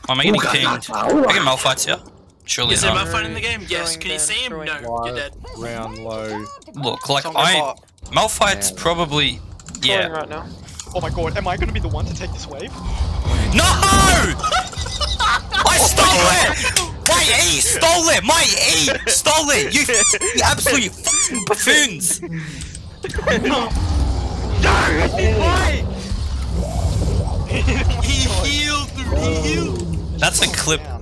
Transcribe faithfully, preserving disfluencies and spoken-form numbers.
Am I getting pinged? I get Malphites here? Surely Is there not. Malphite in the game? Yes. Can you see him? No, you're dead. Round low. Look, like Someone I... bot. Malphite's probably... Yeah. Yeah. Right now. Oh my god, am I gonna be the one to take this wave? No! I stole it! My E stole it! My E stole it! You, you absolute fucking buffoons! Why? He healed. He healed. That's a clip